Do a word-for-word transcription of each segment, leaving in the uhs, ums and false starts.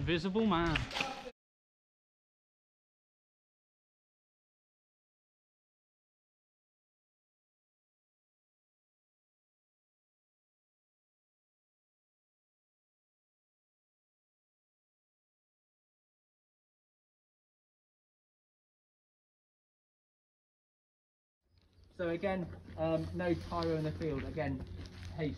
Invisible Man. So again, um, no tyro in the field. Again, haste.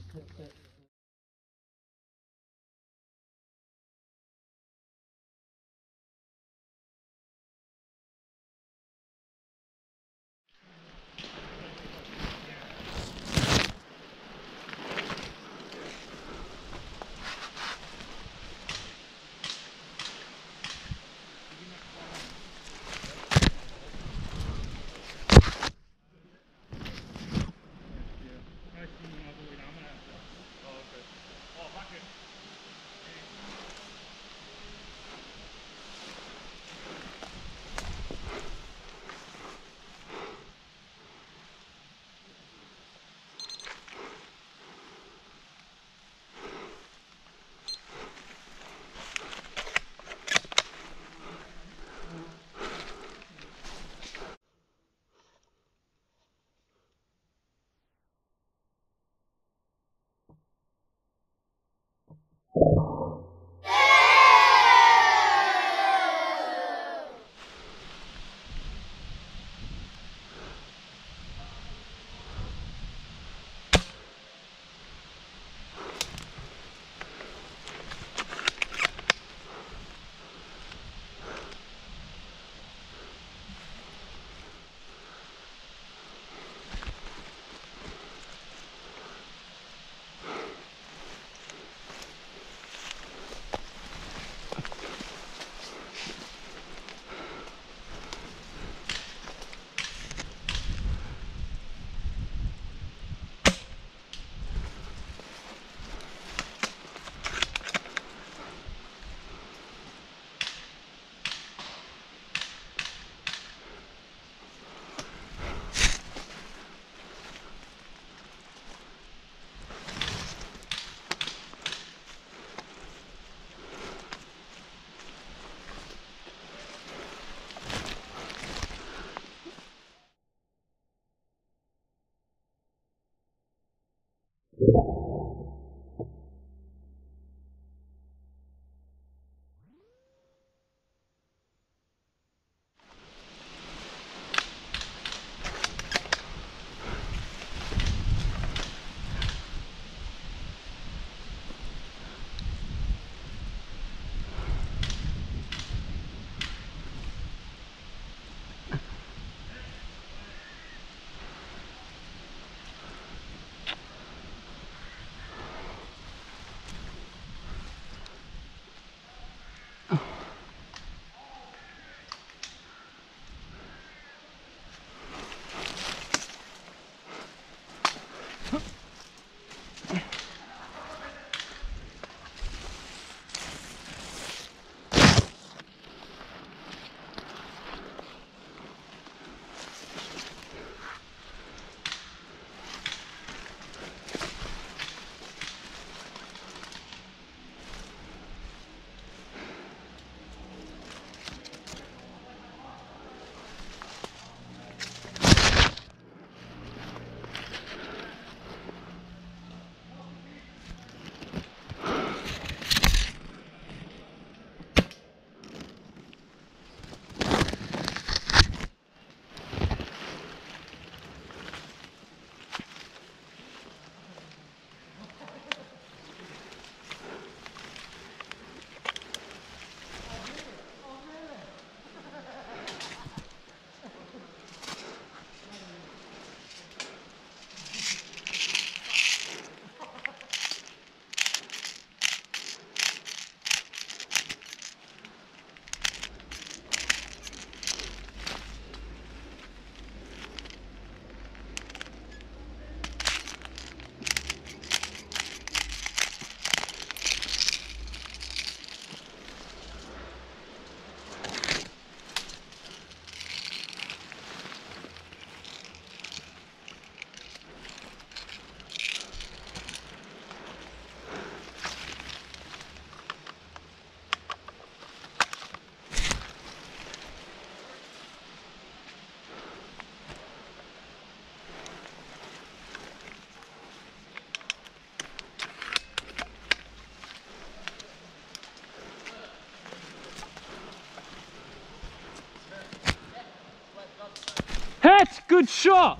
good shot!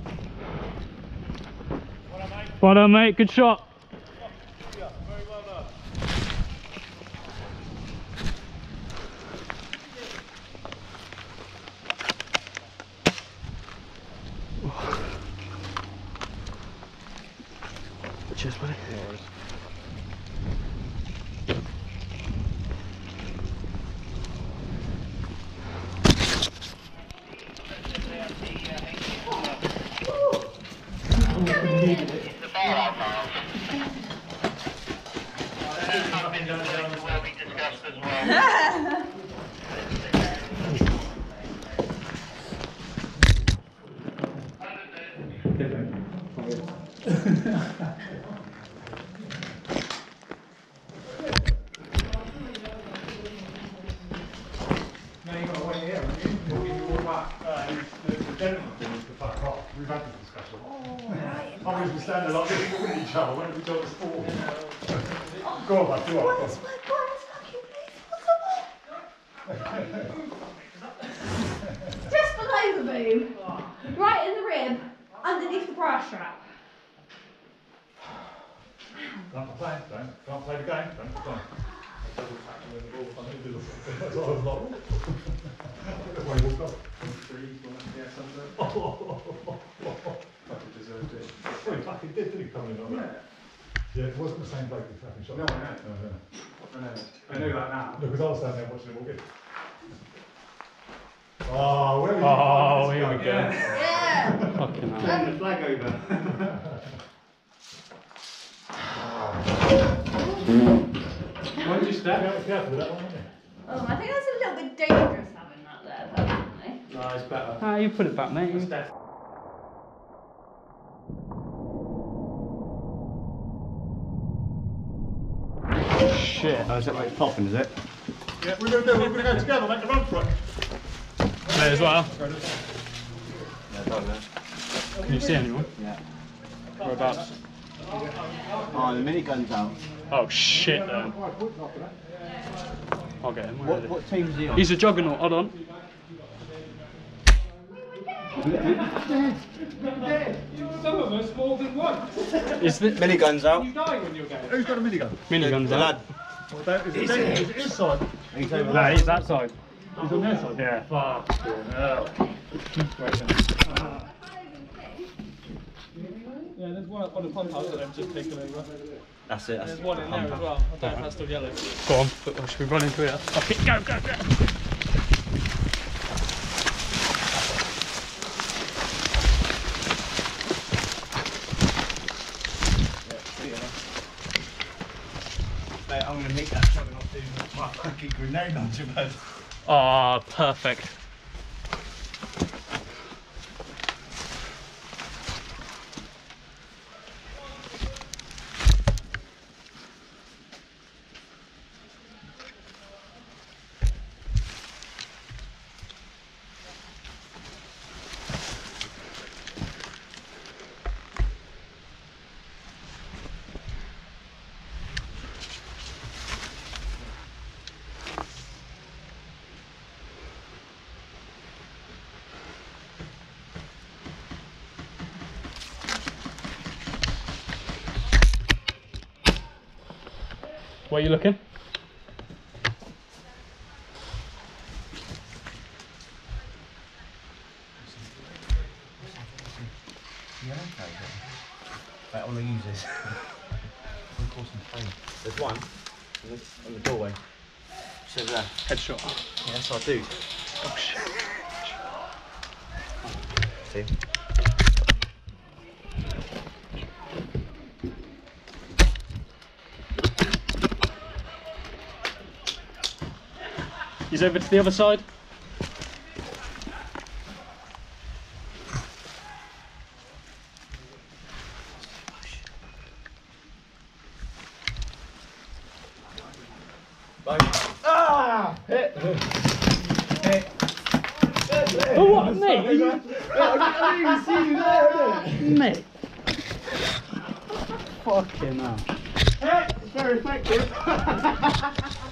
Well done, mate, good shot. Very well done. Cheers, buddy. We've had this discussion. I mean, we stand a lot of people with each other. When have we done this for? Go on, man, go on. What is my God, it's fucking possible? Just below the boom, right in the rib, underneath the bra strap. Can't play, don't. Can't play the game, don't. Don't. Double tackle in the ball. I think it's that's what I was like. That's why he walked off. Three, one, yeah, something. Oh, fucking deserved it. Oh, he fucking did, didn't he, coming in like that? Yeah, it wasn't the same bloke who fucking shot. No, I know. No, no. I know. I know that now. No, because I was standing there watching him walk in. Oh, where was he? Oh, here we go. Yeah. Fucking hell. Turn the flag over. Why did you step? Yeah, careful with that one, wasn't it? Oh, I think that's a little bit dangerous having that there, personally. No, it's better. Ah, you put it back, mate. It's death. Shit. Oh, is it like popping, is it? Yeah, we're going to do it. We're going to go together, make the run for it. Play as well. Yeah, don't know. Can you see anyone? Yeah. Whereabouts? Oh, the minigun's out. Oh shit, then. I'll get him. Where What, is he? what team's he on? He's a juggernaut, hold on. Some of us more than once. Is the Minigun's out. You die when you're going. Who's got a minigun? minigun's The out? lad. Well, that, is, it, is it his side? He's over No, there. he's that side. He's on their side? Yeah. Fucking hell. Yeah, there's one on the pump house that I've just taken over. That's it. That's There's one in there as well. I don't know if that's still yellow. Go on, but should we run into it? Okay, go, go, go! Mate, I'm going to nick that shot and I'll do my fucking grenade launcher, man. Ah, perfect. Where are you looking? Right, all I use is. I'll call some pain. There's one on the, on the doorway. Just over there. Headshot. Yeah, that's what I do. Oh shit. See? He's over to the other side. Ah! Hit! Hit! Oh, what, mate? Are you... I didn't even see you there, innit? Mate. Fucking hell. Hit! It's very effective.